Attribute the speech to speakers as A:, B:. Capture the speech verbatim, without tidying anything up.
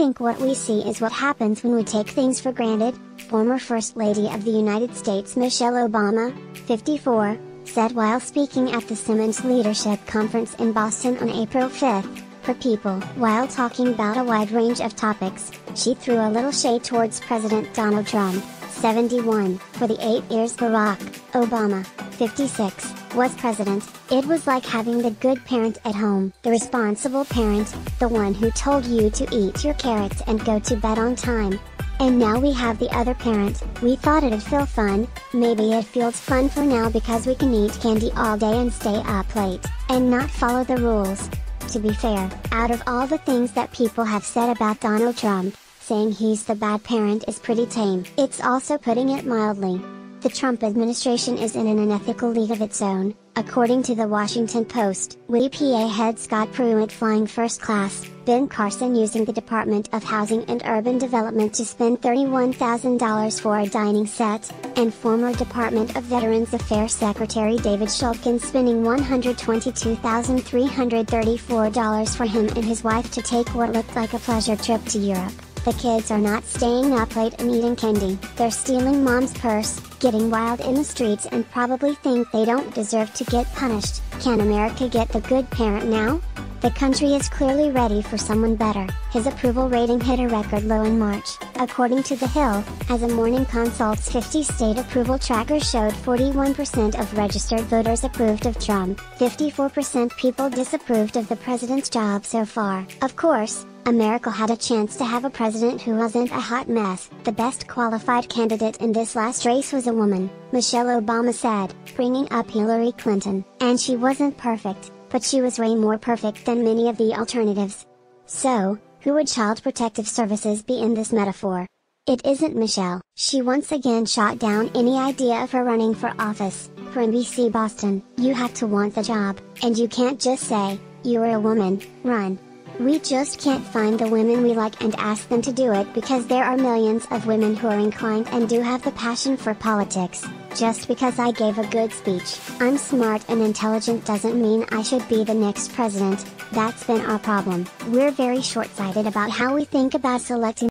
A: think what we see is what happens when we take things for granted," former First Lady of the United States Michelle Obama, fifty-four, said while speaking at the Simmons Leadership Conference in Boston on April fifth. For people. While talking about a wide range of topics, she threw a little shade towards President Donald Trump, seventy-one, for the eight years Barack Obama, fifty-six, was president. "It was like having the good parent at home, the responsible parent, the one who told you to eat your carrots and go to bed on time. And now we have the other parent. We thought it'd feel fun, maybe it feels fun for now because we can eat candy all day and stay up late, and not follow the rules." To be fair, out of all the things that people have said about Donald Trump, saying he's the bad parent is pretty tame. It's also putting it mildly. The Trump administration is in an unethical league of its own, according to the Washington Post. With E P A head Scott Pruitt flying first class, Ben Carson using the Department of Housing and Urban Development to spend thirty-one thousand dollars for a dining set, and former Department of Veterans Affairs Secretary David Shulkin spending one hundred twenty-two thousand three hundred thirty-four dollars for him and his wife to take what looked like a pleasure trip to Europe. The kids are not staying up late and eating candy. They're stealing mom's purse, getting wild in the streets and probably think they don't deserve to get punished. Can America get the good parent now? The country is clearly ready for someone better. His approval rating hit a record low in March, according to The Hill, as a Morning Consult's fifty state approval tracker showed forty-one percent of registered voters approved of Trump, fifty-four percent people disapproved of the president's job so far. Of course, America had a chance to have a president who wasn't a hot mess. The best qualified candidate in this last race was a woman, Michelle Obama said, bringing up Hillary Clinton. And she wasn't perfect, but she was way more perfect than many of the alternatives. So, who would Child Protective Services be in this metaphor? It isn't Michelle. She once again shot down any idea of her running for office. For N B C Boston, "You have to want the job, and you can't just say, 'You're a woman, run.' We just can't find the women we like and ask them to do it because there are millions of women who are inclined and do have the passion for politics. Just because I gave a good speech, I'm smart and intelligent doesn't mean I should be the next president." That's been our problem. We're very short-sighted about how we think about selecting